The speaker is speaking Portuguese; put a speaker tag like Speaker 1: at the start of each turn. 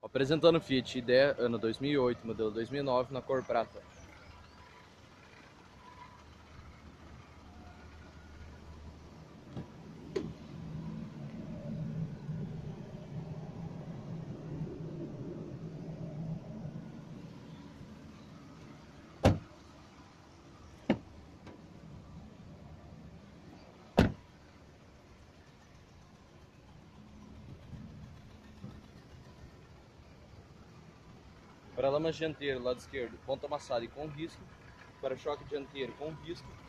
Speaker 1: Apresentando o Fiat Idea ano 2008, modelo 2009, na cor prata. Para-lama dianteiro, lado esquerdo, ponta amassada e com risco. Para-choque dianteiro com risco.